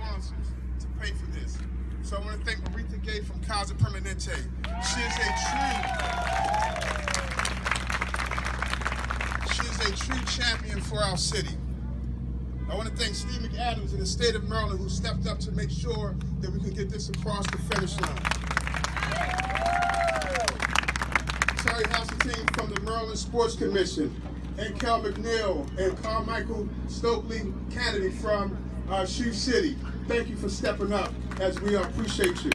sponsors to pay for this. So I want to thank Aretha Gay from Casa Permanente. She is a true champion for our city. I want to thank Steve McAdams in the state of Maryland who stepped up to make sure that we could get this across the finish line. Terry Hasseltine from the Maryland Sports Commission, and Kel McNeil and Carmichael Stokely Kennedy from Shoe City. Thank you for stepping up as we appreciate you.